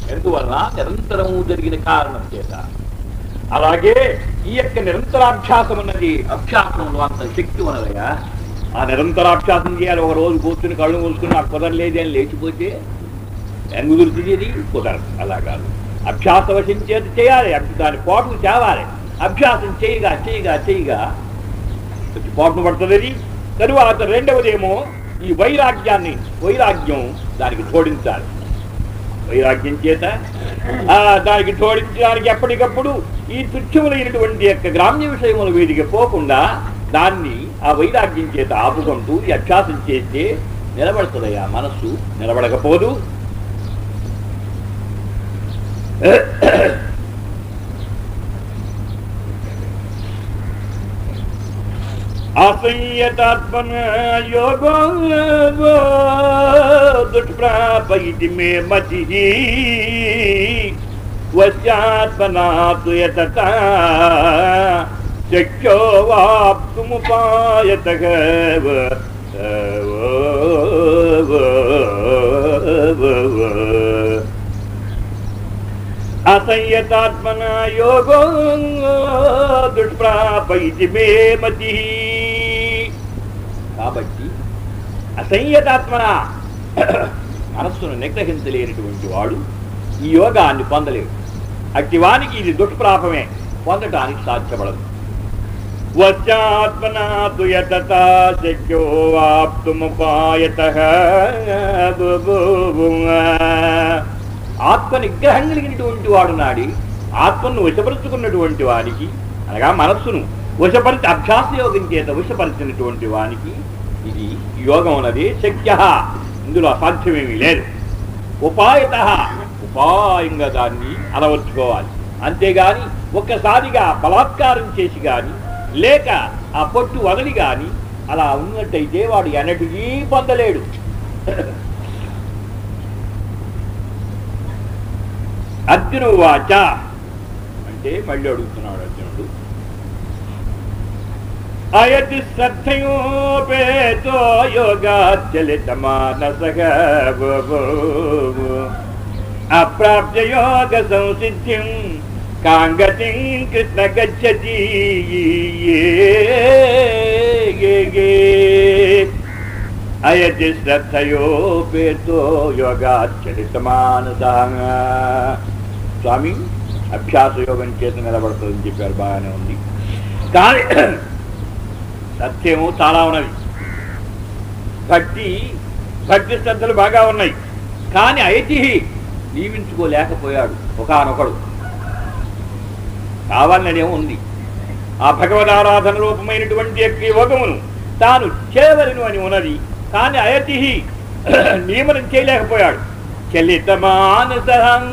ఎందువలన నిరంతరము జరిగిన కారణం చేత. అలాగే ఈ యొక్క నిరంతరాభ్యాసం అన్నది అభ్యాసంలో అంత శక్తి ఉన్నదయా. ఆ నిరంతరాభ్యాసం చేయాలి. ఒక రోజు కూర్చుని కళ్ళు మూసుకుని నాకు కుదరలేదు అని లేచిపోతే ఏం కుదురుతుంది? అది కుదరదు. అలా కాదు, అభ్యాస వశం చేత చేయాలి. దాని పోటుకు తేవాలి. అభ్యాసం చేయగా చేయగా చేయగా పోటును పడుతుంది. అది తరువాత రెండవదేమో ఈ వైరాగ్యం దానికి జోడించాలి. వైరాగ్యం చేత దానికి జోడించడానికి ఎప్పటికప్పుడు ఈ తుచ్చములైనటువంటి యొక్క గ్రామ్య విషయముల వీధికి పోకుండా దాన్ని ఆ వైరాగ్యం చేత ఆపుకుంటూ ఈ అభ్యాసం చేస్తే నిలబడుతుందయ్యా మనస్సు. నిలబడకపోదు. असंयतात्मन योगो दुष्प्रापयति मे मतिः वस्यात्मना तु यतता शक्यो वाप्तुमुपायतः असंयतात्मना योगो दुष्प्रापयति मे मतिः. కాబట్టి అసంయతాత్మన మనస్సును నిగ్రహించలేనటువంటి వాడు ఈ యోగాన్ని పొందలేడు. అట్టివానికి ఇది దుష్ప్రాపమే, పొందటానికి సాధ్యపడదు. వశ్యాత్మనా తు యతతా శక్యో వాప్తుముపాయతః. ఆత్మ నిగ్రహం కలిగినటువంటి వాడు నాడి ఆత్మను వశపరుచుకున్నటువంటి వానికి, అనగా మనస్సును వశపరిచి అభ్యాస యోగం చేత వశపరిచినటువంటి వానికి ఇది యోగం అన్నది శక్య. ఇందులో అసాధ్యమేమీ లేదు. ఉపాయత, ఉపాయంగా దాన్ని అలవర్చుకోవాలి. అంతేగాని ఒక్కసారిగా బలాత్కారం చేసి కానీ లేక ఆ పొట్టు వదలి కానీ అలా ఉన్నట్టయితే వాడు ఎన్నటికీ పొందలేడు. అర్జునువాచ అంటే మళ్ళీ అడుగుతున్నాడు అర్జునుడు. అయతి శ్రద్ధయోపేతో యోగాచలిత మానసః అప్రాప్య యోగ సంసిద్ధిం కాంగతిం కృష్ణ గచ్చతి. అయతి శ్రద్ధయోపేతో యోగాచలిత మానసః. స్వామి అభ్యాస యోగం చేత నిలబడుతుందని చెప్పారు, బాగానే ఉంది. కానీ సత్యము చాలా ఉన్నది. భక్తి శ్రద్ధలు బాగా ఉన్నాయి. కానీ అయతి నియమించుకోలేకపోయాడు. ఒకనొకడు కావాలనేమో ఉంది. ఆ భగవదారాధన రూపమైనటువంటి యొక్క యోగమును తాను చేయవలను అని ఉన్నది. కానీ అయతి నియమనం చేయలేకపోయాడు. చలిత మానస,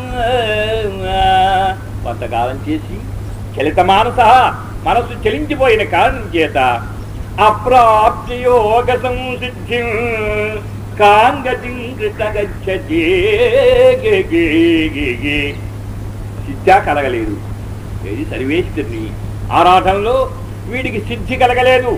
కొంతకాలం చేసి చలిత మానస, మనసు చలించిపోయిన కారణం చేత అప్రాప్య యోగ సంసిద్ధిం కాంగతిం కృష్ణ గచ్చతి. సిద్ధా కలగలేదు. ఏది సర్వేశ్వరుని ఆరాధనలో వీడికి సిద్ధి కలగలేదు.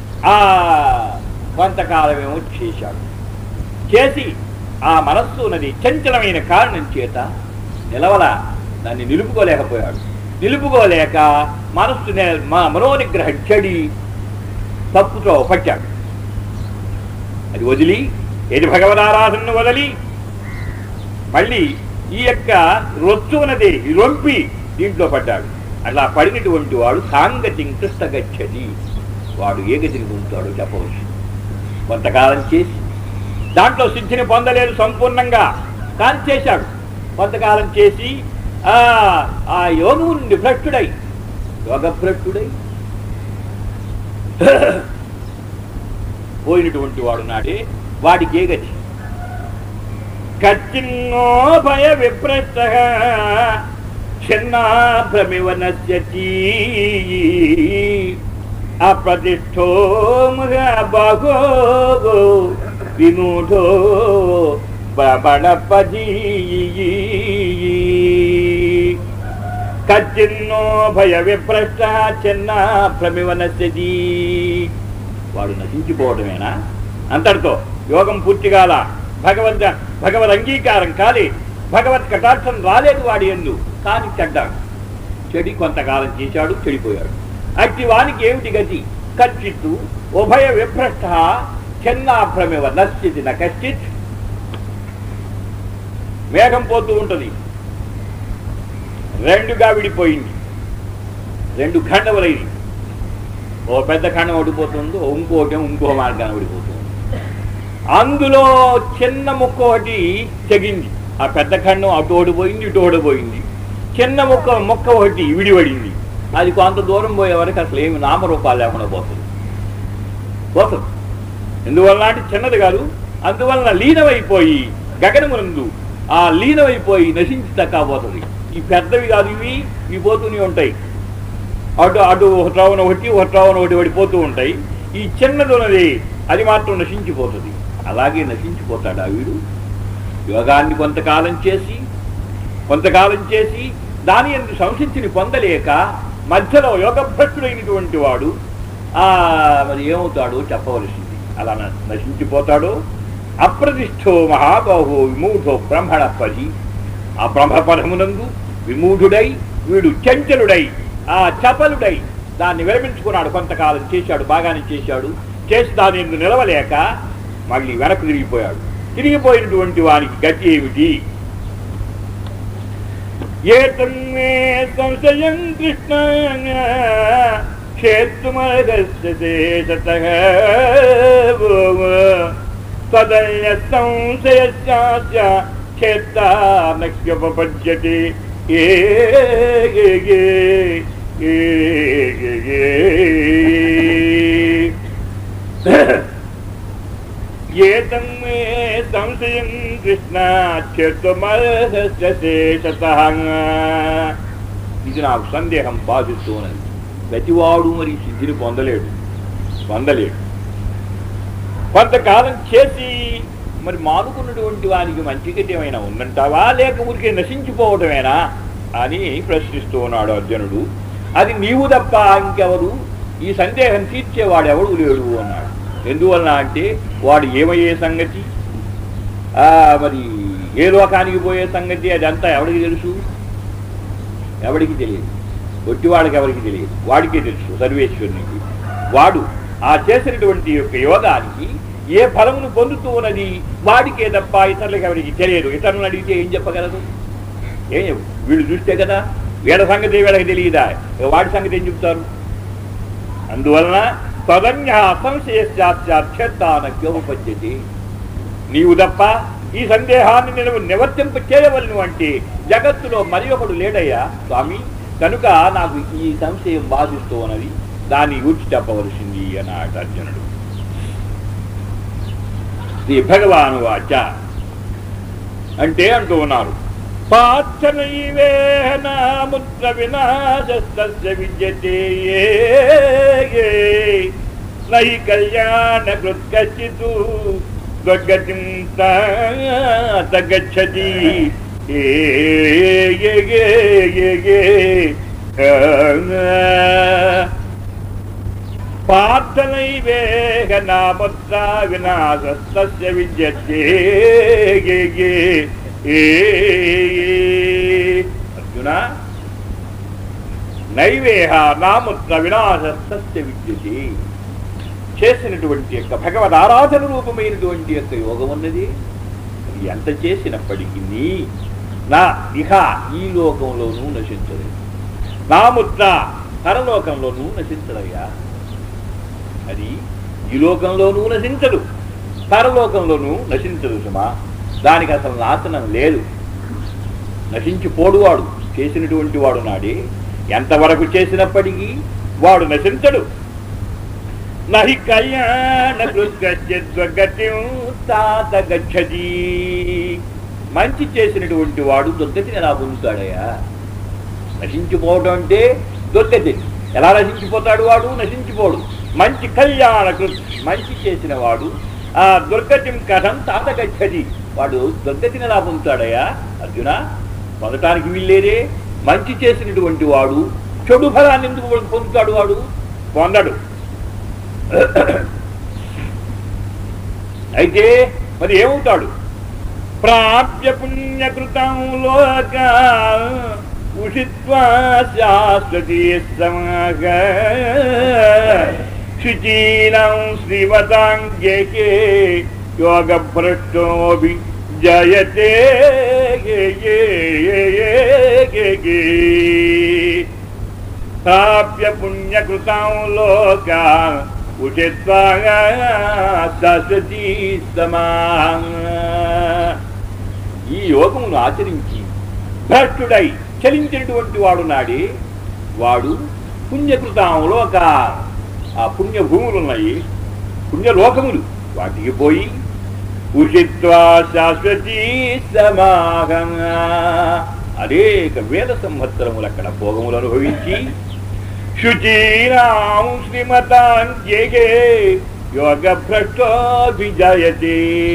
కొంతకాలమేమో చేశాడు. చేసి ఆ మనస్సు ఉన్నది చంచలమైన కారణం చేత దాన్ని నిలుపుకోలేకపోయాడు. నిలుపుకోలేక మనస్సు మనోనిగ్రహం చెడి తప్పుతో పట్టాడు. అది వదిలి, ఏది భగవదారాధనను వదిలి మళ్ళీ ఈ యొక్క రొచ్చు ఉన్నది రొంపి దీంట్లో పడ్డాడు. అలా పడినటువంటి వాడు సాంగతిం కృష్ణ గచ్చతి. వాడు ఏ గతిని పొందుతాడో చెప్పవచ్చు. కొంతకాలం చేసి దాంట్లో సిద్ధిని పొందలేదు సంపూర్ణంగా, కానీ చేశాడు. కొంతకాలం చేసి ఆ యోగము నుండి భ్రష్టుడై యోగభ్రష్టుడై పోయినటువంటి వాడు నాడే వాడికి ఏ గతి? కచ్చిన్నో భయ విభ్రష్ట చిన్నాభ్రమివ నశ్యతి అప్రతిష్ఠో బాహో విమూఢో బడపది. కచ్చిన్నో భయ విభ్రష్ట చిన్నాభ్రమివ నశ్యతి. వాడు నశించిపోవడమేనా? అంతటితో యోగం పూర్తి కాల, భగవద్ అంగీకారం కాలి భగవత్ కటాక్షం రాలేదు వాడి యందు, కానీ చెడ్డాడు. చెడి కొంతకాలం చేశాడు, చెడిపోయాడు. అట్టి వానికి ఏమిటి గతి? కచ్చిత్తు ఉభయ విభ్రష్ట చిన్నాభ్రమివ నశ్చితి న కశ్చిత్. మేఘం పోతూ ఉంటుంది, రెండుగా విడిపోయింది, రెండు ఖండములైంది. ఓ పెద్ద ఖండం ఓడిపోతుంది, ఇంకో మార్గాన్ని ఓడిపోతుంది. అందులో చిన్న ముక్క ఒకటి తెగింది. ఆ పెద్ద ఖండం అటు ఓడిపోయింది, ఇటు ఓడిపోయింది. చిన్న మొక్క ఒకటి విడిపడింది. అది కొంత దూరం పోయే వరకు అసలు ఏమి నామరూపాలు లేకుండా పోతుంది. ఎందువల్ల అంటే చిన్నది కాదు, అందువలన లీనమైపోయి గగనమునందు ఆ లీనమైపోయి నశించి తక్కపోతుంది. ఈ పెద్దవి కాదు, ఇవి పోతూనే ఉంటాయి. అటు ఒక త్రోవన ఒకటి పడిపోతూ ఉంటాయి. ఈ చిన్నదున్నది అది మాత్రం నశించిపోతుంది. అలాగే నశించిపోతాడు ఆ వీడు. యోగాన్ని కొంతకాలం చేసి దాని యందు సంసిద్ధిని పొందలేక మధ్యలో యోగభ్రష్టుడైనటువంటి వాడు మరి ఏమవుతాడో చెప్పవలసింది. అలా నశించిపోతాడో అప్రతిష్ఠో మహాబాహో విమూఢో బ్రహ్మణపది. ఆ బ్రహ్మపదమునందు విమూఢుడై వీడు చంచలుడై చపలుడై దాన్ని విరమించుకున్నాడు. కొంతకాలం చేశాడు, బాగానే చేసి దాని యందు నిలవలేక మళ్ళీ వెనక్కు తిరిగిపోయినటువంటి వానికి గతి ఏమిటి? ఏతన్మే సంశయం కృష్ణ క్షేత్రమగస్యతః తదన్య సంశయస్య క్షేత్రానక్ష్యపపద్యతే. ఏతన్మే సంశయం కృష్ణ క్షేత్రమగస్యతః. ఇది నాకు సందేహం బాధిస్తూ ఉన్నది. ప్రతివాడు మరి సిద్ధిని పొందలేడు. కొంతకాలం చేసి మరి మానుకున్నటువంటి వానికి మంచి గతి ఏమైనా ఉందంటావా, లేక ఊరికే నశించిపోవటమేనా అని ప్రశ్నిస్తూ ఉన్నాడు అర్జునుడు. అది నీవు తప్ప ఇంకెవరు, ఈ సందేహం తీర్చేవాడెవడు లేడు అన్నాడు. ఎందువలన అంటే వాడు ఏమయ్యే సంగతి, మరి ఏ లోకానికి పోయే సంగతి అదంతా ఎవరికి తెలుసు? ఎవరికి తెలియదు. ఒట్టివాడికి ఎవరికి తెలియదు, వాడికే తెలుసు, సర్వేశ్వరునికి. వాడు ఆ చేసినటువంటి యొక్క యోగానికి ఏ ఫలమును పొందుతూ ఉన్నది వాడికే తప్ప ఇతరులకు ఎవరికి తెలియదు. ఇతరులను అడిగితే ఏం చెప్పగలదు? వీళ్ళు చూస్తే కదా, వీళ్ళ సంగతి వీళ్ళకి తెలియదా, వాడి సంగతి ఏం చెప్తారు? అందువలన తదన్య సంశయస్యార్థ్యత్తానక్యోపద్యతే. నీవు తప్ప ఈ సందేహాన్ని నివర్తింప చేయవలను అంటే జగత్తులో మరి ఒకడు లేడయ్యా స్వామి, కనుక నాకు ఈ సంశయం బాధిస్తూ ఉన్నది, దాన్ని గురించి చెప్పవలసింది అన్నాడు అర్జునుడు. శ్రీ భగవాను వాచ అంటే అంటూ ఉన్నారు, పార్థనైవేనాముత్ర వినాశస్తస్య విద్యతే నహి కళ్యాణకృత్ కశ్చిత్ దుర్గతిం తగచ్చతి. పార్థనైవేహ నాముత్ర వినాశస్తస్య విద్యతే. అర్జున, నైవేహ నాముత్ర వినాశస్తస్య విద్యతే. చేసినటువంటి యొక్క భగవద్ ఆరాధన రూపమైనటువంటి యొక్క యోగం ఉన్నది ఎంత చేసినప్పటికీ నా ఇహ ఈ లోకంలోనూ నశించదు, నాముత్ర పరలోకంలోనూ నశించదయ్యా. అది ఈ లోకంలోనూ నశించదు, పరలోకంలోనూ నశించదు సుమా. దానికి అసలు నాశనం లేదు. నశించిపోడువాడు చేసినటువంటి వాడు నాడే. ఎంతవరకు చేసినప్పటికీ వాడు నశించడు. నహి కళ్యాణకృద్గతిం తాత గచ్చతి. మంచి చేసినటువంటి వాడు దుర్గతిని ఎలా పొందుతాడయ్యా? నశించిపోవడం అంటే దుర్గతి. ఎలా నశించిపోతాడు? వాడు నశించిపోడు. మంచి కళ్యాణకృత్, మంచి చేసిన వాడు ఆ దుర్గతిం కథం తాత గచ్చతి. వాడు దుర్గతిని ఎలా పొందుతాడయ్యా అర్జున? పొందటానికి వీల్లేదే. మంచి చేసినటువంటి వాడు చెడు ఫలాన్ని ఎందుకు పొందుతాడు? వాడు పొందడు. అయితే మరి ఏమవుతాడు? ప్రాప్య పుణ్యకృతం లోక ఉషిత్వా శాశ్వతీ సమాగ శుచీనాం శ్రీమతాంగే యోగ భ్రష్టోభి జయతే ప్రాప్య పుణ్యకృతం లోక ఉషిత్వా శాశ్వతీ సమాగ. ఈ యోగమును ఆచరించి భ్రష్టుడై చలించినటువంటి వాడు నాడే వాడు పుణ్యకృతంలో ఆ పుణ్యభూములున్నాయి, పుణ్యలోకములు, వాటికి పోయి ఉషిత్వా శాశ్వతీ సమాగం అనేక వేల సంవత్సరములు అక్కడ భోగములు అనుభవించి శుచీనాం శ్రీమతాంగే యోగ భ్రష్టోభిజయతే.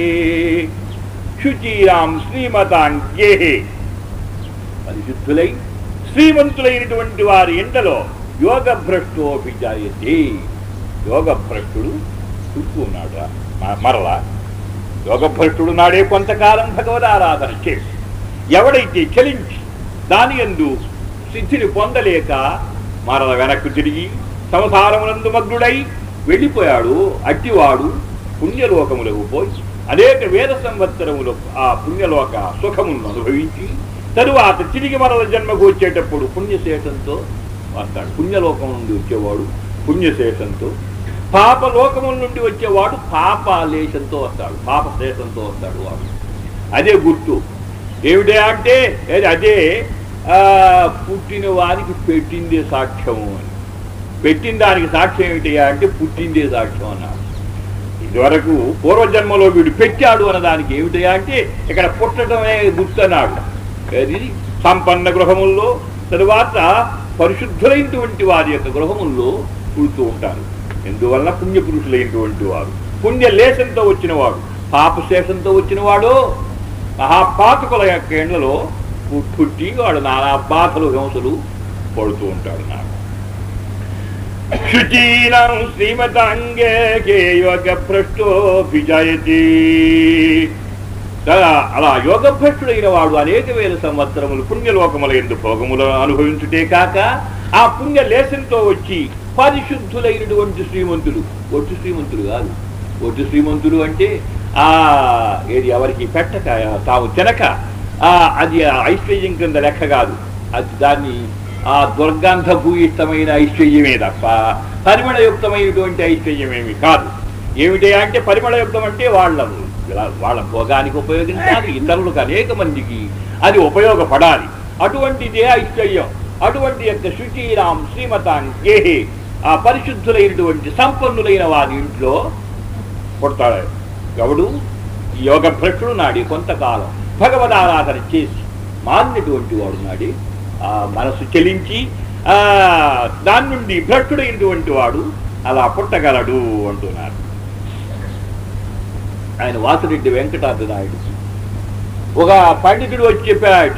శుచీరాం శ్రీమతాంగే పరిశుద్ధులై శ్రీమంతులైనటువంటి వారి ఎండలో యోగ భ్రష్టోభిజాయతే. యోగ భ్రష్టుడు చుట్టూ ఉన్నాడు. మరలా యోగ భ్రష్టుడు నాడే కొంతకాలం భగవదారాధన చేసి ఎవడైతే చలించి దాని యందు సిద్ధిని పొందలేక మరల వెనక్కు తిరిగి సంసారమునందు మగ్నుడై వెళ్ళిపోయాడు, అట్టివాడు పుణ్యలోకములకు పోయి అనేక వేల సంవత్సరములు ఆ పుణ్యలోక సుఖములను అనుభవించి తరువాత తిరిగి మరల జన్మకు వచ్చేటప్పుడు పుణ్యశేషంతో వస్తాడు. పుణ్యలోకం నుండి వచ్చేవాడు పుణ్యశేషంతో, పాపలోకముల నుండి వచ్చేవాడు పాపలేశంతో వస్తాడు, పాపశేషంతో వస్తాడు వాడు. అదే గుర్తు ఏమిటి అంటే అదే పుట్టిన వారికి పెట్టిందే సాక్ష్యము అని. పెట్టిన దానికి సాక్ష్యం ఏమిటి అంటే పుట్టిందే సాక్ష్యం అన్నాడు. ఇదివరకు పూర్వజన్మలో వీడు పెట్టాడు అన్నదానికి ఏమిటి అంటే ఇక్కడ పుట్టడమే గుర్తు అన్నాడు. అది సంపన్న గృహముల్లో తరువాత పరిశుద్ధులైనటువంటి వారి యొక్క గృహముల్లో పుడుతూ ఉంటారు. ఎందువలన పుణ్యపురుషులైనటువంటి వారు, పుణ్యలేశంతో వచ్చినవాడు, పాపశేషంతో వచ్చినవాడు మహాపాతకుల యొక్క ఎండ్లలో పుట్టి వాడు నానా బాధలు హింసలు పడుతూ ఉంటాడు. నాకు శుచీనాం శ్రీమతాంగే యోగ భ్రష్టోభిజయతి. అలా యోగభ్రష్టుడైన వాడు అనేక వేల సంవత్సరములు పుణ్యలోకముల యందు భోగములు అనుభవించుటే కాక ఆ పుణ్యలేశంతో వచ్చి పరిశుద్ధులైనటువంటి శ్రీమంతులు, ఒట్టు శ్రీమంతులు కాదు. ఒట్టు శ్రీమంతులు అంటే ఏది ఎవరికి పెట్టక తాము తినక అది ఐశ్వర్యం కింద లెక్క కాదు. అది దాన్ని ఆ దుర్గంధభూయిష్టమైన ఐశ్వర్యమే తప్ప పరిమళయుక్తమైనటువంటి ఐశ్వర్యమేమి కాదు. ఏమిటి అంటే పరిమళయుక్తం అంటే వాళ్ళ భోగానికి ఉపయోగించాలి, ఇతరులకు అనేక మందికి అది ఉపయోగపడాలి. అటువంటిదే ఐశ్వర్యం. అటువంటి యొక్క శుచీరాం శ్రీమతాంగే ఆ పరిశుద్ధులైనటువంటి సంపన్నులైన వారి ఇంట్లో పుడతాడు. ఎవడు యోగ భ్రష్టుడు నాడి కొంతకాలం భగవదారాధన చేసి మారినటువంటి వాడు నాడి ఆ మనసు చెలించి దాని నుండి భ్రష్టుడైనటువంటి వాడు అలా పుట్టగలడు అంటున్నారు. ఆయన వాసిరెడ్డి వెంకటాద్రి నాయుడు ఒక పండితుడు వచ్చి చెప్పాడు,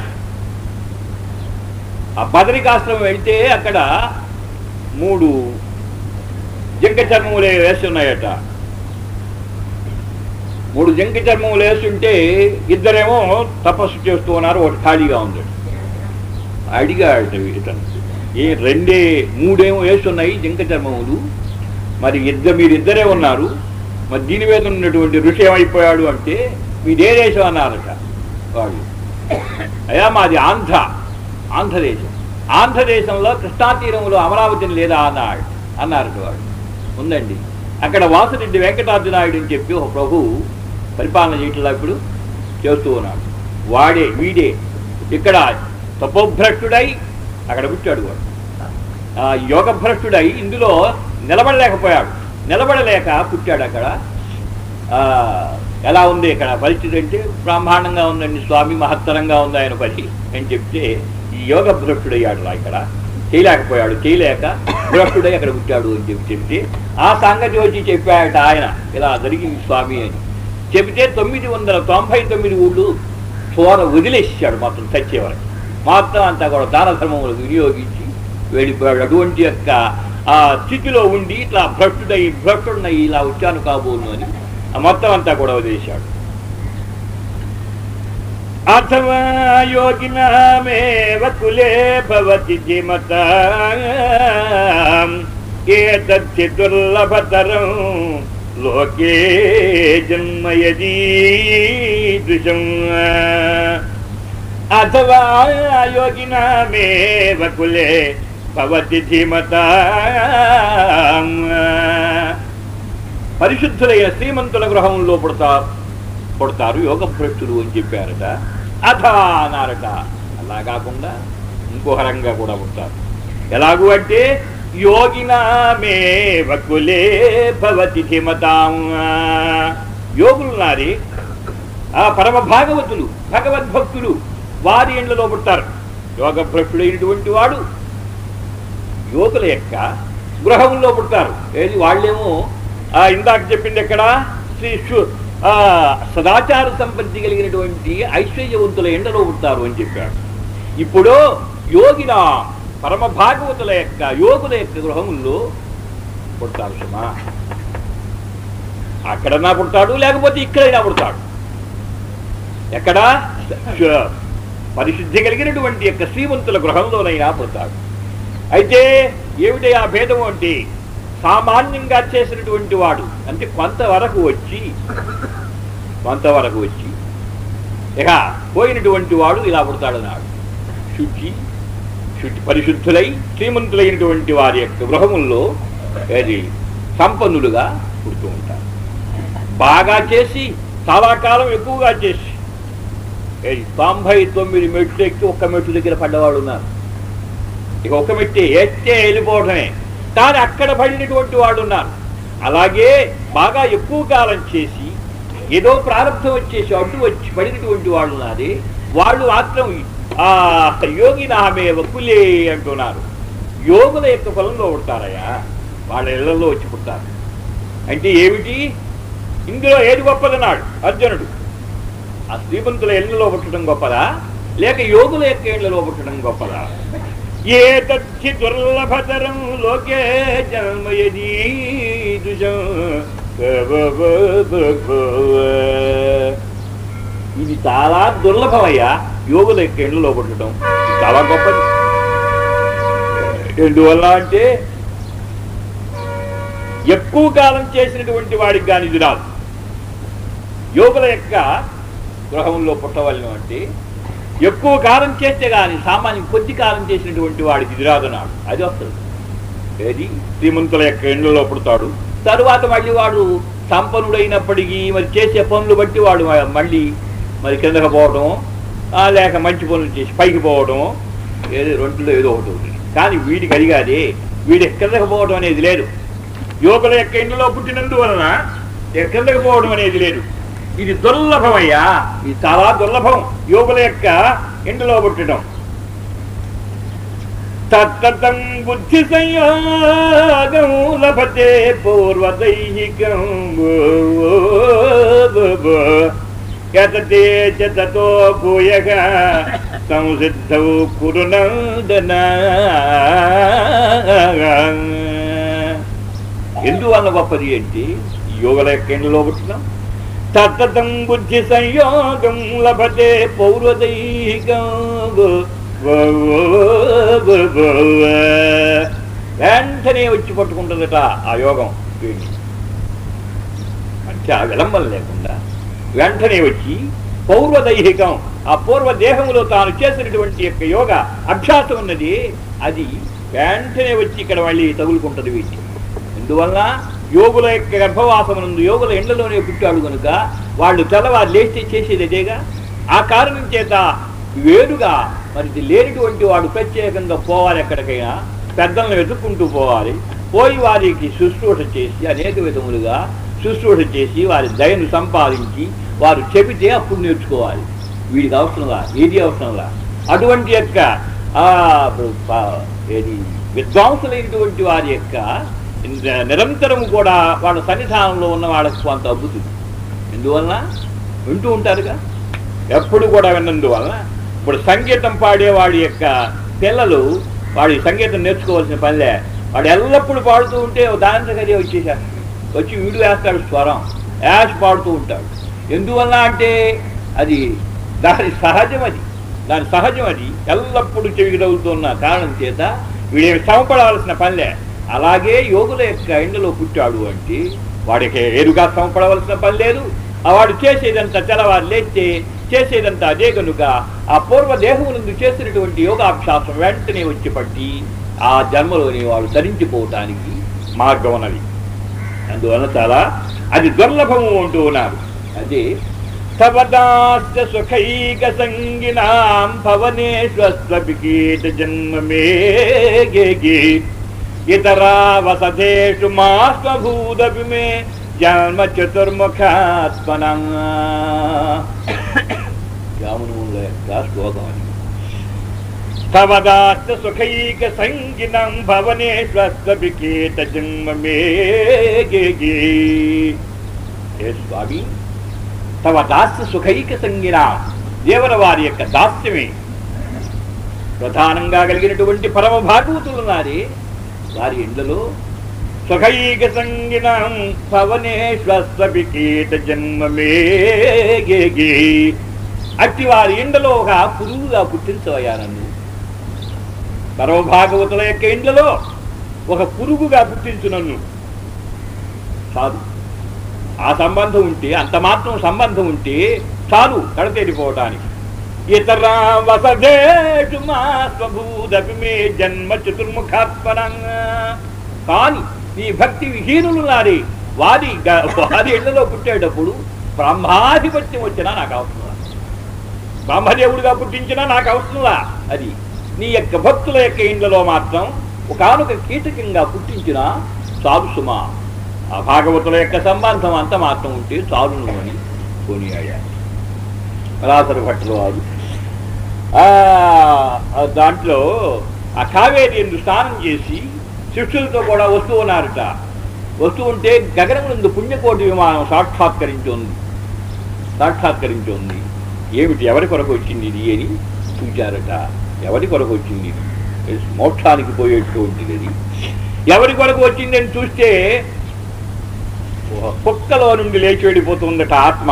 ఆ బదరికాశ్రమం వెళ్తే అక్కడ 3 జింక చర్మములు వేసి ఉన్నాయట. 3 జింక చర్మములు వేస్తుంటే ఇద్దరేమో తపస్సు చేస్తూ ఉన్నారు, ఒకటి ఖాళీగా ఉంది. అడిగాడు ఇతను, 3 వేస్తున్నాయి జింక చర్మములు, మరి మీరిద్దరే ఉన్నారు, మరి దీని మీద ఉన్నటువంటి ఋషి ఏమైపోయాడు అంటే మీదే దేశం అన్నారట వాళ్ళు. అయ్యా మాది ఆంధ్రదేశం. ఆంధ్రదేశంలో కృష్ణాతీరంలో అమరావతిని లేదా అన్నారట వాడు. ఉందండి. అక్కడ వాసిరెడ్డి వెంకటాద్రి నాయుడు అని చెప్పి ఒక ప్రభు పరిపాలన చేయట్లా ఇప్పుడు చేస్తూ ఉన్నాడు. వీడే ఇక్కడ తపోభ్రష్టుడై అక్కడ పుట్టాడు వాడు. యోగభ్రష్టుడై ఇందులో నిలబడలేకపోయాడు. నిలబడలేక పుట్టాడు అక్కడ. ఎలా ఉంది ఇక్కడ పరిస్థితి అంటే బ్రహ్మాండంగా ఉందండి స్వామి, మహత్తరంగా ఉంది ఆయన పని అని చెప్తే ఈ యోగ భ్రష్టుడయ్యాడు. ఇక్కడ చేయలేక భ్రష్టుడై అక్కడ పుట్టాడు అని చెప్తే ఆ సంగతి వచ్చి చెప్పాడట ఆయన, ఇలా జరిగింది స్వామి అని చెబితే 999 ఊళ్ళు వదిలేసాడు మొత్తం చచ్చేవారు. మొత్తం అంతా కూడా దాన ధర్మములకు వినియోగించి వెళ్ళిపోయాడు. అటువంటి యొక్క ఆ స్థితిలో ఉండి ఇట్లా భ్రష్టుడినై ఇలా వచ్చాను కాబోను అని మొత్తం అంతా కూడా వదిలేశాడు. అథవా యోగినామేవ కులే భవతి ధీమతాం ఏతద్ధి దుర్లభతరం లోకే జన్మ యదీదృశం అథవా యోగినామేవ కులే భవతి ధీమతాం పరిశుద్ధులైన శ్రీమంతుల గృహంలో పుడతారు యోగ భ్రష్టులు అని చెప్పారట. అథా అన్నారట. అలా కాకుండా ఇంకొక రంగా కూడా పుడతారు. ఎలాగూ అంటే యోగినామేవ కులే భవతి ధీమతాం యోగులు నారి ఆ పరమ భాగవతులు భగవద్భక్తులు వారి ఇండ్లలో పుడతారు. యోగ భ్రష్టుడైనటువంటి వాడు యోగుల యొక్క గృహంలో పుడతారు. ఏది వాళ్ళేమో ఇందాక చెప్పింది ఎక్కడ శ్రీ సదాచార సంపత్తి కలిగినటువంటి ఐశ్వర్యవంతుల ఎండలో పుడతారు అని చెప్పాడు. ఇప్పుడు యోగిన పరమ భాగవతుల యొక్క యోగుల యొక్క గృహంలో పుడతారు. సుమా అక్కడన్నా పుడతాడు, లేకపోతే ఇక్కడైనా పుడతాడు. ఎక్కడ పరిశుద్ధి కలిగినటువంటి యొక్క శ్రీమంతుల గృహంలోనైనా పుడతాడు. అయితే ఏమిటి ఆ భేదం అంటే సామాన్యంగా చేసినటువంటి వాడు అంటే కొంతవరకు వచ్చి ఇక పోయినటువంటి వాడు ఇలా పుడతాడన్నాడు. శుచి పరిశుద్ధులై శ్రీమంతులైనటువంటి వారి యొక్క గృహముల్లో అది సంపన్నులుగా పుడుతూ ఉంటారు. బాగా చేసి చాలా కాలం ఎక్కువగా చేసి 99 మెట్లు ఎక్కి ఒక్క మెట్టు దగ్గర పడ్డవాడు ఉన్నారు. ఇక ఒక్క మెట్టి ఎత్తే వెళ్ళిపోవడమే. కానీ అక్కడ పడినటువంటి వాడు ఉన్నారు. అలాగే బాగా ఎక్కువ కాలం చేసి ఏదో ప్రారంభం వచ్చేసి అడ్డు వచ్చి పడినటువంటి వాళ్ళు ఉన్నది. వాళ్ళు మాత్రం యోగి నామేవ కులే అంటున్నారు. యోగుల యొక్క పొలంలో పుడతారయ్యా, వాళ్ళ ఇళ్లలో వచ్చి పుడతారు. అంటే ఏమిటి ఇందులో ఏది గొప్పదన్నాడు అర్జునుడు. ఆ శ్రీమంతుల ఇళ్లలో పుట్టడం గొప్పదా, లేక యోగుల యొక్క ఇళ్లలో పుట్టడం గొప్పదా? ఏ తచ్చి దుర్లభతరం లోకే జన్మ యదీదృశం ఇది చాలా దుర్లభమయ్యా. యోగుల యొక్క ఇళ్లలో పుట్టడం చాలా గొప్పది. ఎందువల్ల అంటే ఎక్కువ కాలం చేసినటువంటి వాడికి కానీ ఇది రాదు. యోగుల యొక్క గృహంలో పుట్టవలను అంటే ఎక్కువ కాలం చేస్తే కానీ సామాన్యం కొద్ది కాలం చేసినటువంటి వాడికి ఇది రాదన్నాడు. అది వస్తుంది. ఏది శ్రీమంతుల యొక్క ఇళ్లలో పుడతాడు. తరువాత మళ్ళీ వాడు సంపన్నుడైనప్పటికీ మరి చేసే పనులు బట్టి వాడు మళ్ళీ మరి కిందకు పోవడం, లేక మంచి పనులు చేసి పైకి పోవడం, ఏదో రెండులో ఏదో ఒకటి అవుతుంది. కానీ వీడికి అడిగాదే, వీడి కిందకు పోవడం అనేది లేదు. యోగుల యొక్క ఇంట్లో పుట్టినందువలన కిందకు పోవడం అనేది లేదు. ఇది దుర్లభమయ్యా, ఇది చాలా దుర్లభం యోగుల యొక్క ఇంట్లో పుట్టడం. తత్తం బుద్ధి సంయోగం లభతే పూర్వదైహికం యతతే చ తతో భూయః సంసిద్ధౌ కురునందన. ఎందువల్ల గొప్పది అంటే యోగుల యొక్క ఇంట్లో పుట్టడం. తత్తం బుద్ధి సంయోగం లభతే పౌర్వదైహికం వెంటనే వచ్చి పట్టుకుంటుందట ఆ యోగం. అంటే ఆ విలంబం లేకుండా వెంటనే వచ్చి పౌర్వదైహికం ఆ పూర్వదేహంలో తాను చేసినటువంటి యొక్క యోగ అభ్యాసం ఉన్నది, అది వెంటనే వచ్చి ఇక్కడ మళ్ళీ తగులుకుంటుంది వీటి. ఎందువల్ల యోగుల యొక్క గర్భవాసమునందు యోగుల ఎండలోనే పుట్టాడు కనుక వాళ్ళు తెల్లవారు లేచి చేసేది అదేగా. ఆ కారణం చేత వేరుగా మరి లేనిటువంటి వాడు ప్రత్యేకంగా పోవాలి. ఎక్కడికైనా పెద్దలను వెతుక్కుంటూ పోవాలి. పోయి వారికి శుశ్రూష చేసి అనేక విధములుగా శుశ్రూష చేసి వారి దయను సంపాదించి వారు చెబితే అప్పుడు నేర్చుకోవాలి. వీడికి అవసరంలా, ఏది అవసరంలా. అటువంటి యొక్క ఏది విద్వాంసులైనటువంటి వారి యొక్క నిరంతరము కూడా వాళ్ళ సన్నిధానంలో ఉన్న వాళ్ళకు కొంత అద్భుతుంది. ఎందువలన వింటూ ఉంటారుగా, ఎప్పుడు కూడా విన్నందువలన. ఇప్పుడు సంగీతం పాడేవాడి యొక్క పిల్లలు వాడి సంగీతం నేర్చుకోవాల్సిన పనిలే. వాడు ఎల్లప్పుడూ పాడుతూ ఉంటే దాంట్లోనే వచ్చేసాడు, వచ్చి వీడు వేస్తాడు స్వరం, యాష్ పాడుతూ ఉంటాడు. ఎందువల్ల అంటే అది దాని సహజం అది ఎల్లప్పుడూ చెవికి తగులుతున్న కారణం చేత వీడేమి శ్రమపడవలసిన పనిలే. అలాగే యోగుల యొక్క ఎండలో పుట్టాడు అంటే వాడికి ఎరుగా శ్రమపడవలసిన పని లేదు. వాడు చేసేదంతా తెల్లవారు లేస్తే చేసేదంతా అదే కనుక ఆ పూర్వదేహం నుండి చేసినటువంటి యోగాభ్యాసం వెంటనే వచ్చి పట్టి ఆ జన్మలోని వాడు ధరించిపోవటానికి మార్గం ఉన్నది. అందువలన చాలా అది దుర్లభము అంటూ ఉన్నారు. అదే సవదాస్య సుఖైక సంగినాం భవనేష్వస్వపికీట జన్మమే ఇతరా వసతేషు మాస్వభూదపి మే జన్మ చతుర్ముఖాత్మనం. రాముని యొక్క శ్లోకం అని. సవదాస్య సుఖైక సంగినం భవనేష్వస్వపికీట జన్మమే స్వామి తవ దాస్య సుఖైక సంగిన దేవర వారి యొక్క దాస్యమే ప్రధానంగా కలిగినటువంటి పరమ భాగవతులు ఉన్నారే వారి ఇండ్లలో సుఖైక సంగినం భవనేష్వస్వపికీట జన్మమే అట్టి వారి ఇండ్లలో ఒక పురుగుగా పుట్టించవయ్యా నన్ను. పరమ భాగవతుల యొక్క ఇండ్లలో ఒక పురుగుగా పుట్టించు నన్ను. చాలు ఆ సంబంధం ఉంటే, అంత మాత్రం సంబంధం ఉంటే చాలు కడతేరిపోవటానికి. ఇతరా వసదేషు మాస్వభూదపి మే జన్మ చతుర్ముఖాత్మనంగా. కానీ నీ భక్తి విహీనులు నారే వారి ఇళ్లలో పుట్టేటప్పుడు బ్రహ్మాధిపత్యం వచ్చినా నాకు అవసరంలా, బ్రహ్మదేవుడిగా పుట్టించినా నాకు అవసరంలా. అది నీ యొక్క భక్తుల యొక్క ఇండ్లలో మాత్రం ఒకనొక కీటకంగా పుట్టించినా చాలు సుమా. ఆ భాగవతుల యొక్క సంబంధం అంత మాత్రం ఉంటే చాలును అని కొనియాడారు పరాశర భట్టుల వారు. దాంట్లో ఆ కావేరి ఎందు స్నానం చేసి శిష్యులతో కూడా వస్తూ ఉన్నారట. వస్తూ ఉంటే గగనం నుండి పుణ్యకోటి విమానం సాక్షాత్కరించి ఉంది. ఏమిటి, ఎవరి కొరకు వచ్చింది ఇది అని చూచారట. ఎవరి కొరకు వచ్చింది, మోక్షానికి పోయేటువంటిది అది. ఎవరి కొరకు వచ్చింది అని చూస్తే కుక్కలో నుండి లేచి వెళ్ళిపోతుందట ఆత్మ.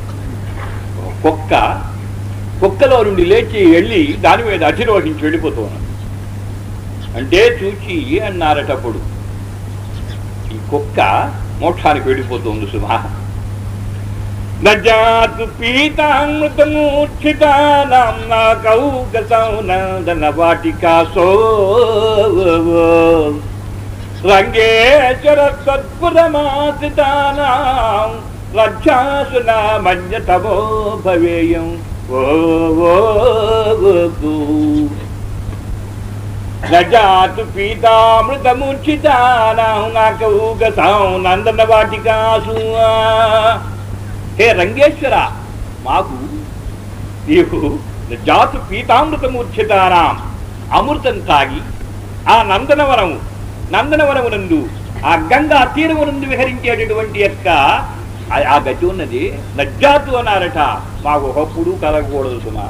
కుక్కలో నుండి లేచి వెళ్ళి దాని మీద అధిరోహించి వెళ్ళిపోతున్నాడు. అంటే చూచి అన్నారటప్పుడు ఈ కుక్క మోక్షానికి వెళ్ళిపోతుంది సుమా. నజాతు పీతామృతమూర్ఛితానాం నాకౌకసౌనందన వాటికాసో రంగేశ్వర సత్పురమాసితానాం రక్షాసునా మన్యతమో భవేయం. నజాతు పీతామృతమూర్ఛితానాం నాకౌకసౌనందన వాటికాసు. హే రంగేశ్వర, మాకు నీవు జాతు పీతామృతమూర్ఛితానాం అమృతం తాగి ఆ నందనవనమునందు ఆ గంగా తీరమునందు విహరించేటటువంటి యొక్క ఆ గతి ఉన్నది. నజ్జాతు అన్నారట. మాకు ఒకప్పుడు కలగకూడదు సుమా.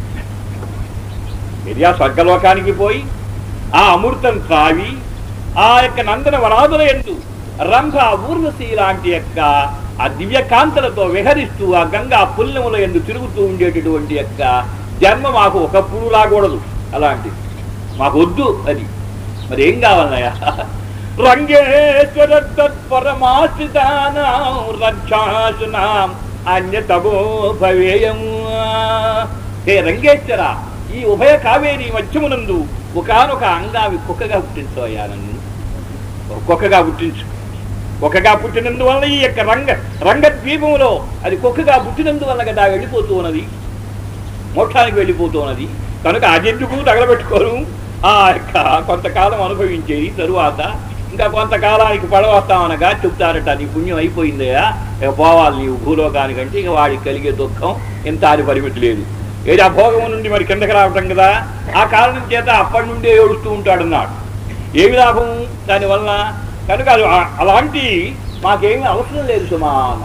మిరియా స్వర్గలోకానికి పోయి ఆ అమృతం త్రావి ఆ యొక్క నందనవనాదుల యందు రంభ ఊర్వశి లాంటి యొక్క ఆ దివ్యకాంతలతో విహరిస్తూ ఆ గంగా పుల్యముల యందు తిరుగుతూ ఉండేటటువంటి యొక్క జన్మ మాకు ఒకప్పుడు రాకూడదు. అలాంటిది మాకు వద్దు. అది మరి ఏం కావాలయ్యా? రంగేశ్వర తత్పరమాశ్రితానాం రక్షాసునాం అన్యతమో భవేయం. హే రంగేశ్వర, ఈ ఉభయ కావేరి మధ్యమునందు ఒకనొక అంగావి కుక్కగా పుట్టించవయ్యా నన్ను. కుక్కగా పుట్టించు. కుక్కగా పుట్టినందువల్ల ఈ యొక్క రంగద్వీపంలో అది కుక్కగా పుట్టినందువల్ల కదా వెళ్ళిపోతూ ఉన్నది, మోక్షానికి వెళ్ళిపోతూ ఉన్నది. కనుక అదెందుకు తగలబెట్టుకోరు. ఆ యొక్క కొంతకాలం అనుభవించేది, తరువాత ఇంకా కొంతకాలానికి పడవస్తామనగా చెప్తారట, నీ పుణ్యం అయిపోయిందయా, ఇక పోవాలి నీవు భూలోకానికంటే. ఇక వాడికి కలిగే దుఃఖం ఎంత అది పరిమితి లేదు. ఏది ఆ భోగం నుండి మరి కిందకి రావటం కదా, ఆ కారణం చేత అప్పటి నుండే ఏడుస్తూ ఉంటాడన్నాడు. ఏమి లాభం దానివల్ల? కనుక అది అలాంటి మాకేమీ అవసరం లేదు సుమా అన్న.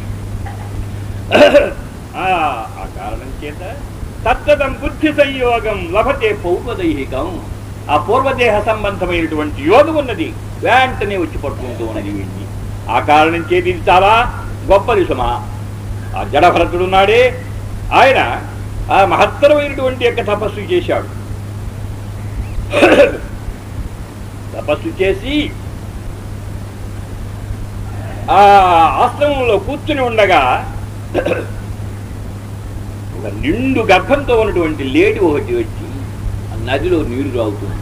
ఆ కారణం చేత తత్తదం బుద్ధి సంయోగం లభతే పౌపదైహికం. ఆ పూర్వదేహ సంబంధమైనటువంటి యోగం ఉన్నది, వెంటనే వచ్చి పట్టుకుంటూ ఉన్నది వీడిని. ఆ కారణం చేతి ఇది చాలా గొప్పది సుమా. ఆ జడభరతుడున్నాడే, ఆయన ఆ మహత్తరమైనటువంటి యొక్క తపస్సు చేశాడు. తపస్సు చేసి ఆ ఆశ్రమంలో కూర్చుని ఉండగా ఒక నిండు గర్భంతో ఉన్నటువంటి లేడి ఒకటి వచ్చి ఆ నదిలో నీరు తాగుతుంది.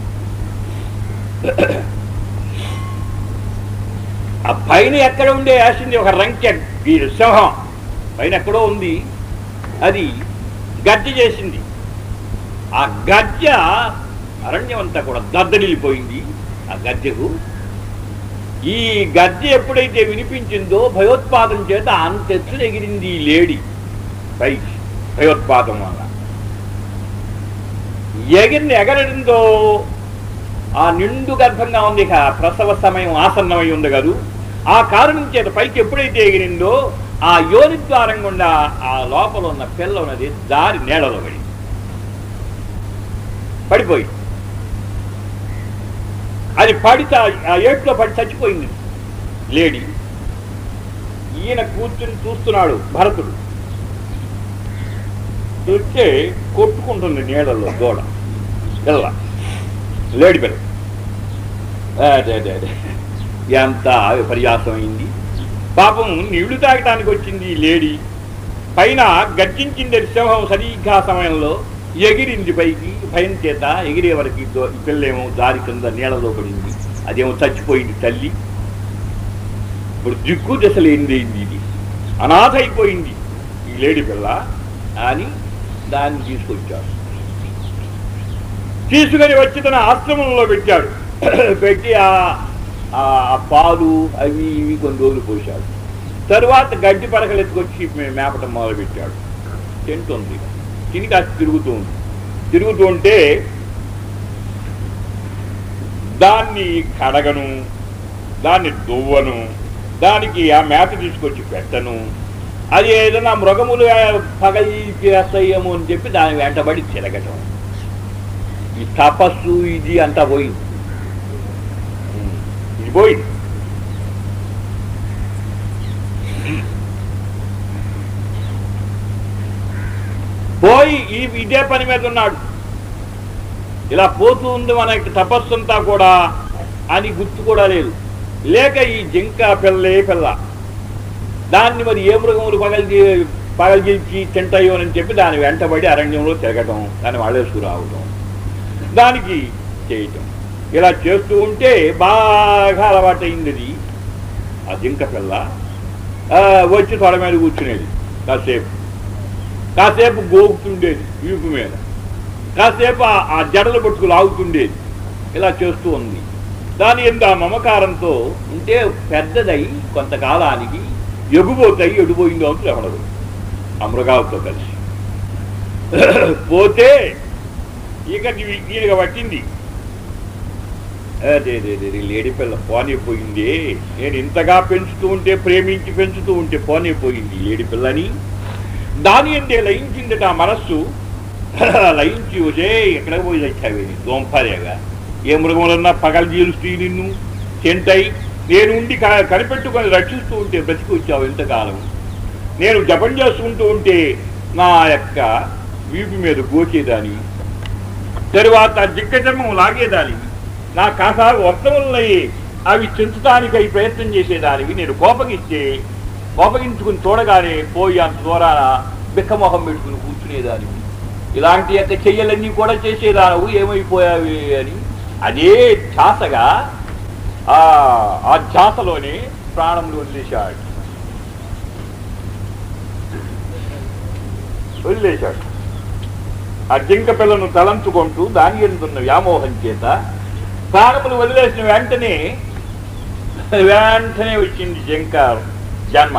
ఆ పైన ఎక్కడ ఉండే వేసింది ఒక రంకె సింహం పైన ఎక్కడో ఉంది, అది గర్జ చేసింది. ఆ గర్జ అరణ్యం అంతా కూడా దద్దరిల్లిపోయింది. ఆ గర్జకు ఈ గర్జ ఎప్పుడైతే వినిపించిందో భయోత్పాదం చేత అంతెత్తున ఎగిరింది ఈ లేడి పైకి. భయోత్పాదం వల్ల ఎగరడంతో ఆ నిండు గర్భంగా ఉంది, ఇక ప్రసవ సమయం ఆసన్నమై ఉంది కదూ. ఆ కారణం చేత పైకి ఎప్పుడైతే ఎగిరిందో ఆ యోని ద్వారం గుండా ఆ లోపల ఉన్న పిల్ల ఉన్నది దారి నేలలో పడిపోయి అది పడితే ఆ ఏట్లో పడి చచ్చిపోయింది లేడీ. ఈయన కూర్చుని చూస్తున్నాడు భరతుడు. చూస్తే కొట్టుకుంటుంది నీళ్ళలో దూడ పిల్ల, లేడి పిల్ల. ఎంత విపర్యాసమైంది పాపం. నీళ్లు తాగటానికి వచ్చింది ఈ లేడీ, పైన గర్జించింది సింహం. సరిగ్గా సమయంలో ఎగిరింది పైకి. భయం చేత ఎగిరే వరకు పిల్లేమో దారి కింద నీళ్ళలో పడింది. అదేమో చచ్చిపోయింది తల్లి. ఇప్పుడు దిక్కు దశలేంది, ఇది అనాథ అయిపోయింది ఈ లేడీ పిల్ల అని దాన్ని తీసుకొచ్చాడు. తీసుకొని వచ్చి తన ఆశ్రమంలో పెట్టాడు. పెట్టి ఆ పాలు అవి ఇవి కొన్ని రోజులు పోశాడు. తరువాత గడ్డి పరకలు ఎత్తుకొచ్చి మేపటం మొదలుపెట్టాడు. తింటుంది, తిని కాస్త తిరుగుతూ ఉంటే దాన్ని కడగను, దాన్ని దువ్వను, దానికి ఆ మేత తీసుకొచ్చి పెట్టను. అది ఏదైనా మృగములు పగలి చేస్తాయేమో అని చెప్పి దాని వెంటబడి తిరగటం. ఈ తపస్సు ఇది అంతా పోయింది. ఇది పోయింది. పోయి ఇదే పని మీద ఉన్నాడు. ఇలా పోతూ ఉంది మనకి తపస్సు అంతా కూడా అని గుర్తు కూడా లేదు. లేక ఈ జింక పిల్ల దాన్ని మరి ఏ మృగములు పగల్చి తింటాయో అని చెప్పి దాని వెంటబడి అరణ్యంలో తిరగటం, దాన్ని వాళ్ళేసుకు రావటం, దానికి చేయటం. ఇలా చేస్తూ ఉంటే బాగా అలవాటైంది అది. ఆ జింక పిల్ల వచ్చి తొడ మీద కూర్చునేది. కాసేపు గోగుతుండేది వీపు మీద, కాసేపు ఆ జడలు పట్టుకు లాగుతుండేది. ఇలా చేస్తూ ఉంది. దాని ఎందు ఆ మమకారంతో ఉంటే పెద్దదై కొంతకాలానికి ఎగుబోతాయి. ఎడిపోయిందో అని ఎవడదు ఆ మృగాలతో కలిసి పోతే ఇక ఈయనగా పట్టింది. అదే లేడీ పిల్ల పోనైపోయింది. నేను ఇంతగా పెంచుతూ ఉంటే, ప్రేమించి పెంచుతూ ఉంటే పోనైపోయింది లేడీ పిల్లని. దాని అంటే లయించిందట ఆ మనస్సు. లయించి వచ్చే ఎక్కడ పోయి తెచ్చావేని దోంపరేగా. ఏ మృగములన్నా పగలు జీలుస్తూ నిన్ను తింటాయి. నేను ఉండి కనిపెట్టుకొని రక్షిస్తూ ఉంటే బ్రతికి వచ్చావు ఇంతకాలం. నేను జపం చేసుకుంటూ ఉంటే నా యొక్క వీపు మీద గోచేదాని, తరువాత జిక్కచర్మం లాగేదానివి, నా కాసా వర్తములనయ్యి అవి చెంచడానికై ప్రయత్నం చేసేదానివి. నేను కోపగించుకుని చూడగానే పోయి అంత దూరాన బిక్కమొహం పెట్టుకుని కూర్చునేదానివి. ఇలాంటి యొక్క చెయ్యలన్నీ కూడా చేసేదానవు, ఏమైపోయావి అని అదే ధ్యాసగా ఆ ధ్యాసలోనే ప్రాణంలో వదిలేశాడు. ఆ జింక పిల్లను తలంచుకుంటూ దాని ఎందున్న వ్యామోహం చేత ప్రాణములు వదిలేసిన వెంటనే వచ్చింది జింక జన్మ.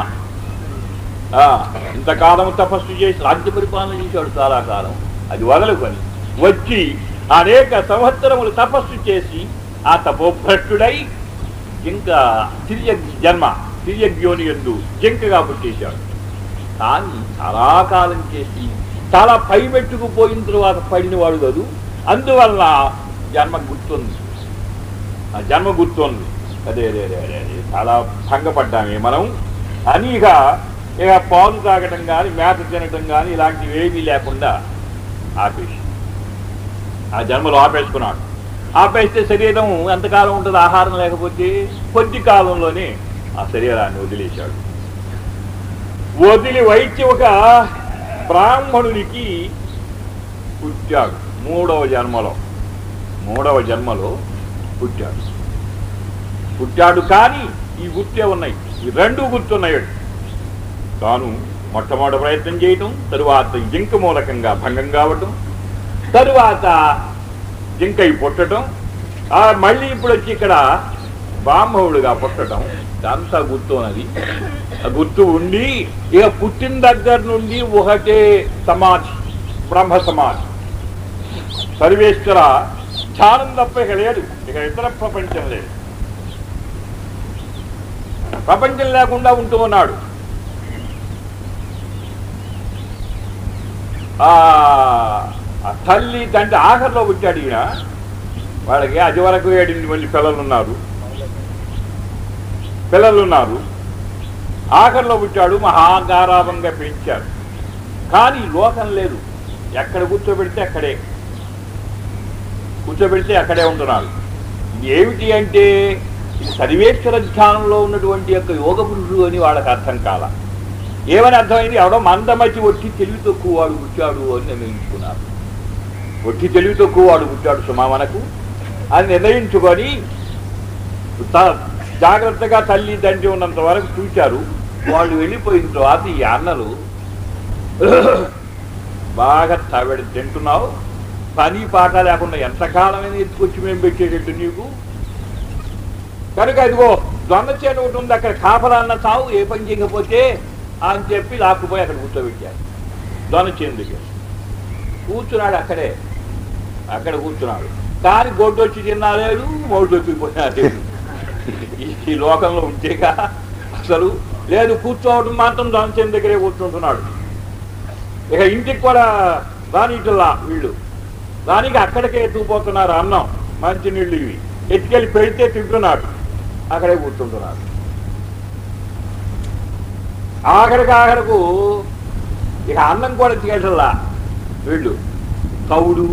ఇంతకాలం తపస్సు చేసి రాజ్య పరిపాలన చేశాడు చాలా కాలం. అది వదలుకొని వచ్చి అనేక సంవత్సరములు తపస్సు చేసి ఆ తపోభ్రష్టుడై జింక తిర్యగ్యోని యందు జింకగా పుట్టేశాడు. కానీ చాలా కాలం చేసి చాలా పైమెట్టుకుపోయిన తర్వాత పడినవాడు కాదు. అందువల్ల జన్మ గుర్తుంది, ఆ జన్మ గుర్తుంది. అదే చాలా భంగపడ్డామే మనం అని. ఇక ఇక పాలు తాగటం కానీ మేత తినటం కానీ ఇలాంటివి ఏమీ లేకుండా ఆపేసి ఆ జన్మలో ఆపేసుకున్నాడు. ఆపేస్తే శరీరం ఎంతకాలం ఉంటుంది ఆహారం లేకపోతే? కొద్ది కాలంలోనే ఆ శరీరాన్ని వదిలేశాడు. వదిలి వైద్య ఒక బ్రాహ్మణునికి పుట్టాడు. మూడవ జన్మలో పుట్టాడు. కానీ ఈ గుర్తే ఉన్నాయి, ఈ రెండు గుర్తున్నాయి. తాను మొట్టమొదటి ప్రయత్నం చేయటం, తరువాత జింక మూలకంగా భంగం కావటం, తరువాత జింకై పుట్టడం, మళ్ళీ ఇప్పుడు వచ్చి ఇక్కడ బ్రాహ్మణుడిగా పుట్టడం, అంతా గుర్తున్నది. ఆ గుర్తు ఉండి ఇక పుట్టిన దగ్గర నుండి ఒకటే సమాధి, బ్రహ్మ సమాధి. సర్వేశ్వర ధ్యానం తప్ప ఇక లేదు, ఇక ఇతర ప్రపంచం లేదు. ప్రపంచం లేకుండా ఉంటూ ఉన్నాడు. ఆ తల్లి తండ్రి ఆఖరిలో పుట్టాడు. ఈయన వాళ్ళకి అది వరకు 7 మంది పిల్లలున్నారు. ఆఖరిలో పుట్టాడు. మహాగారాభంగా పెంచారు. కానీ లోకం లేదు. ఎక్కడ కూర్చోబెడితే అక్కడే ఉంటున్నారు. ఇది ఏమిటి అంటే ఇది సర్వేశ్వర ధ్యానంలో ఉన్నటువంటి యొక్క యోగ పురుషుడు అని వాళ్ళకి అర్థం కాల. ఏమని అర్థమైంది? ఎవడో మందమతి ఒట్టి తెలివి తక్కువ వాడు పుట్టాడు అని నిర్ణయించుకున్నారు. ఒట్టి తెలివి తక్కువ వాడు పుట్టాడు సుమా మనకు అని నిర్ణయించుకొని జాగ్రత్తగా తల్లి తండ్రి ఉన్నంత వరకు చూశారు. వాళ్ళు వెళ్ళిపోయిన తర్వాత ఈ అన్నలు బాగా తింటున్నావు, పని పాట లేకుండా ఎంతకాలమైనా ఎత్తుకొచ్చి మేము పెట్టేటట్టు నీకు, కనుక అదిగో దొంగ చేను ఒకటి ఉంది అక్కడ కాపలా అన్న చావు, ఏ పని చేయకపోతే అని చెప్పి లాక్కుపోయి అక్కడ కూర్చోబెట్టారు. దొంగ చేను దగ్గర కూర్చున్నాడు. అక్కడ కూర్చున్నాడు. కానీ గొడ్డొచ్చి తిన్నాలేడు, మోడు తొప్పిపోయినాడు. ఈ లోకంలో ఉంటేగా అసలు లేదు. కూర్చోవడం మాత్రం దొంగ చేను దగ్గరే కూర్చుంటున్నాడు. ఇక ఇంటికి కూడా రానిట్లా వీళ్ళు, దానికి అక్కడికే ఎత్తుకుపోతున్నారు. అన్నం మంచి నీళ్ళు ఇవి ఎత్తుకెళ్ళి పెడితే తింటున్నాడు, అక్కడే కూర్చుంటున్నాడు. ఆఖరకు ఇక అన్నం కూడా ఎత్తుకెళ్ళలా వీళ్ళు కవుడు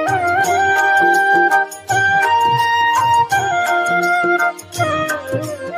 Thank you.